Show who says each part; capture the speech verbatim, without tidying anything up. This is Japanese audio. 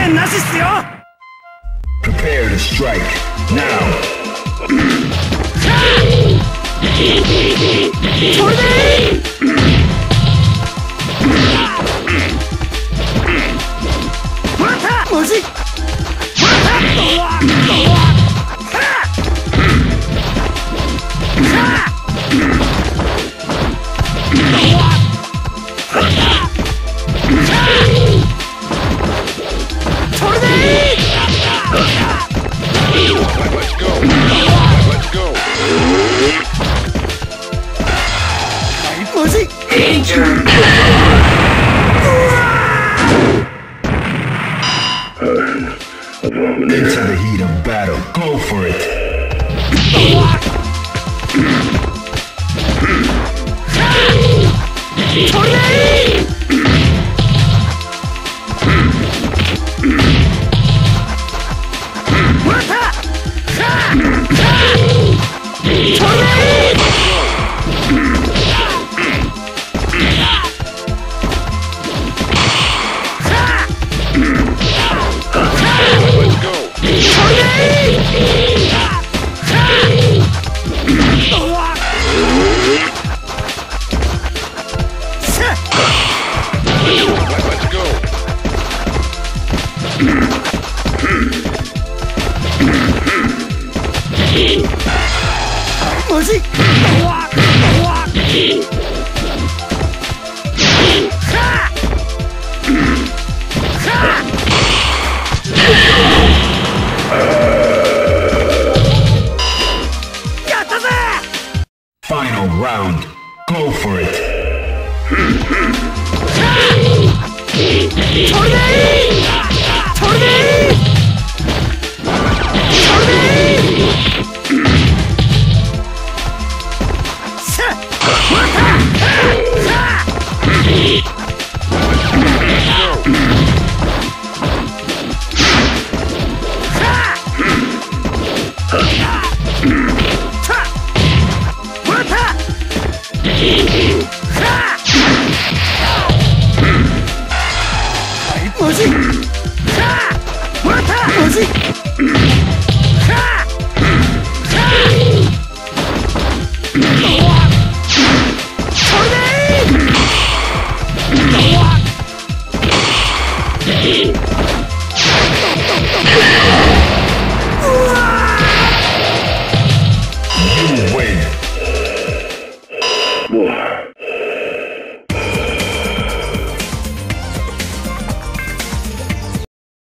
Speaker 1: 言なしっすよ。
Speaker 2: Prepare to strike now.
Speaker 1: それでもらったマジもらったうわうわそれでいい
Speaker 3: Let's go. Let's go.
Speaker 1: マジ
Speaker 2: Into the heat of battle. Go for it.
Speaker 1: それでいい もらったそれでいい
Speaker 3: Let's go.
Speaker 1: それでいい うわ
Speaker 3: Let's go.
Speaker 1: マジうわうわはあはあやったぜ
Speaker 2: Final round. Go for it.
Speaker 1: それでいいそれでいいそれでいいさあもらったさあ マジさあもらったマジさあそれでいい